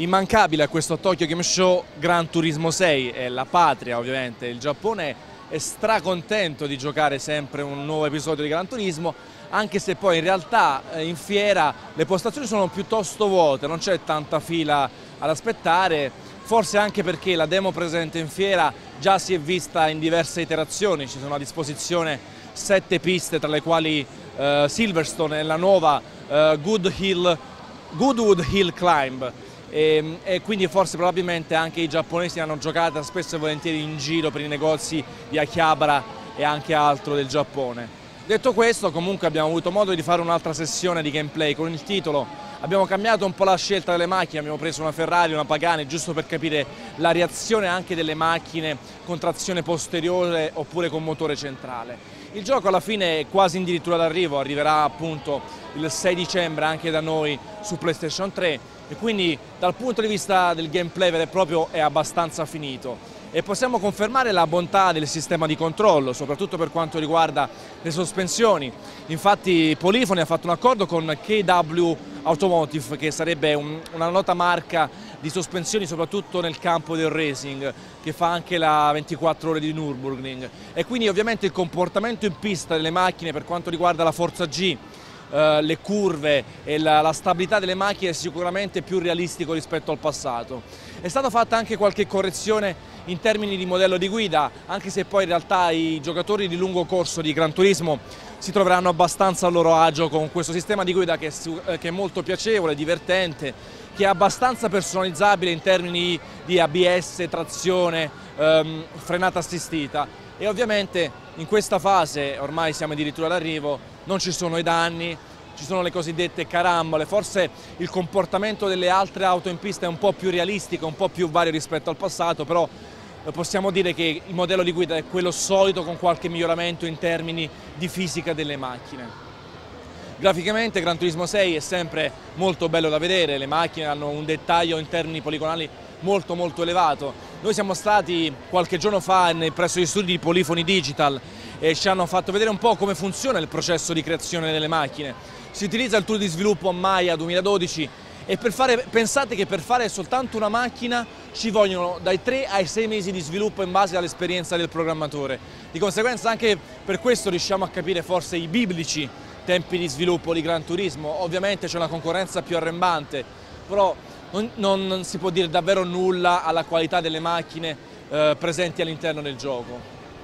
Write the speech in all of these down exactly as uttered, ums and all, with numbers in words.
Immancabile a questo Tokyo Game Show Gran Turismo sei, è la patria ovviamente, il Giappone è stracontento di giocare sempre un nuovo episodio di Gran Turismo, anche se poi in realtà in fiera le postazioni sono piuttosto vuote, non c'è tanta fila ad aspettare, forse anche perché la demo presente in fiera già si è vista in diverse iterazioni, ci sono a disposizione sette piste tra le quali uh, Silverstone e la nuova uh, Good Hill, Goodwood Hill Climb. E, e quindi forse probabilmente anche i giapponesi hanno giocato spesso e volentieri in giro per i negozi di Akihabara e anche altro del Giappone. Detto questo, comunque abbiamo avuto modo di fare un'altra sessione di gameplay con il titolo, abbiamo cambiato un po' la scelta delle macchine, abbiamo preso una Ferrari, una Pagani, giusto per capire la reazione anche delle macchine con trazione posteriore oppure con motore centrale. Il gioco alla fine è quasi addirittura d'arrivo, arriverà appunto il sei dicembre anche da noi su PlayStation tre, e quindi dal punto di vista del gameplay vero e proprio è abbastanza finito e possiamo confermare la bontà del sistema di controllo, soprattutto per quanto riguarda le sospensioni. Infatti Polyphony ha fatto un accordo con K W Automotive, che sarebbe un, una nota marca di sospensioni soprattutto nel campo del racing, che fa anche la ventiquattro ore di Nürburgring, e quindi ovviamente il comportamento in pista delle macchine per quanto riguarda la Forza G, Uh, le curve e la, la stabilità delle macchine è sicuramente più realistico rispetto al passato. È stata fatta anche qualche correzione in termini di modello di guida, anche se poi in realtà i giocatori di lungo corso di Gran Turismo si troveranno abbastanza a loro agio con questo sistema di guida che è, che è molto piacevole, divertente, che è abbastanza personalizzabile in termini di A B S, trazione, um, frenata assistita, e ovviamente in questa fase, ormai siamo addirittura all'arrivo, non ci sono i danni, ci sono le cosiddette carambole, forse il comportamento delle altre auto in pista è un po' più realistico, un po' più vario rispetto al passato, però possiamo dire che il modello di guida è quello solito con qualche miglioramento in termini di fisica delle macchine. Graficamente Gran Turismo sei è sempre molto bello da vedere, le macchine hanno un dettaglio in termini poligonali molto molto elevato. Noi siamo stati qualche giorno fa presso gli studi di Polyphony Digital e ci hanno fatto vedere un po' come funziona il processo di creazione delle macchine. Si utilizza il tool di sviluppo Maya duemiladodici e per fare, pensate che per fare soltanto una macchina ci vogliono dai tre ai sei mesi di sviluppo in base all'esperienza del programmatore. Di conseguenza anche per questo riusciamo a capire forse i biblici tempi di sviluppo di Gran Turismo. Ovviamente c'è una concorrenza più arrembante, però non, non si può dire davvero nulla alla qualità delle macchine eh, presenti all'interno del gioco.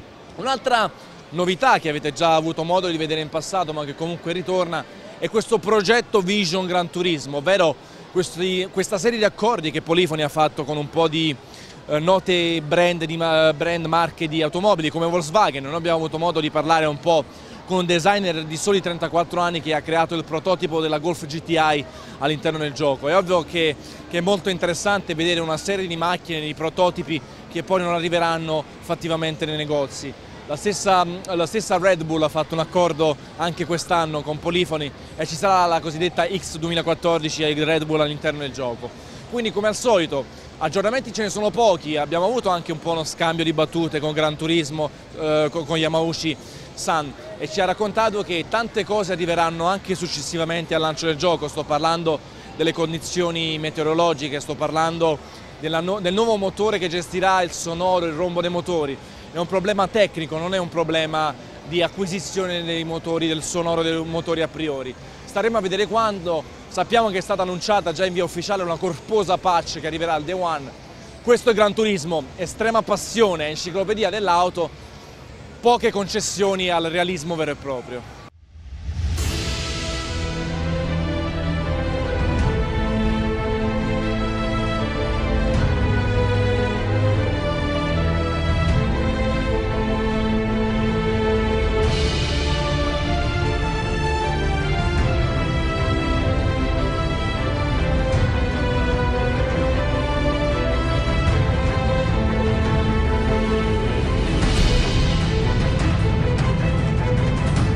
Un'altra novità che avete già avuto modo di vedere in passato ma che comunque ritorna è questo progetto Vision Gran Turismo, ovvero questi, questa serie di accordi che Polyphony ha fatto con un po' di eh, note brand, di, brand marche di automobili come Volkswagen. Noi abbiamo avuto modo di parlare un po' con un designer di soli trentaquattro anni che ha creato il prototipo della Golf G T I all'interno del gioco. È ovvio che, che è molto interessante vedere una serie di macchine, di prototipi che poi non arriveranno fattivamente nei negozi. La stessa, la stessa Red Bull ha fatto un accordo anche quest'anno con Polyphony e ci sarà la cosiddetta X duemilaquattordici ai Red Bull all'interno del gioco. Quindi, come al solito, aggiornamenti ce ne sono pochi, abbiamo avuto anche un po' uno scambio di battute con Gran Turismo, eh, con, con Yamauchi-san, e ci ha raccontato che tante cose arriveranno anche successivamente al lancio del gioco. Sto parlando delle condizioni meteorologiche, sto parlando della no, del nuovo motore che gestirà il sonoro, il rombo dei motori. È un problema tecnico, non è un problema di acquisizione dei motori, del sonoro dei motori a priori. Staremo a vedere quando. Sappiamo che è stata annunciata già in via ufficiale una corposa patch che arriverà al Day One. Questo è Gran Turismo, estrema passione, enciclopedia dell'auto, poche concessioni al realismo vero e proprio.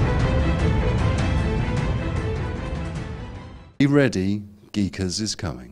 Be ready, Geekers is coming.